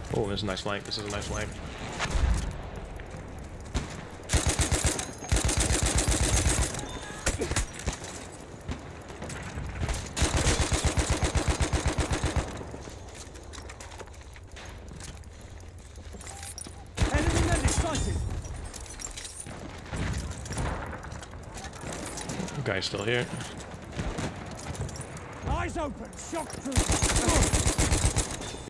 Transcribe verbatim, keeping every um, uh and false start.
Oh, this is a nice flank. This is a nice flank. Guy's still here. Eyes open, shock through.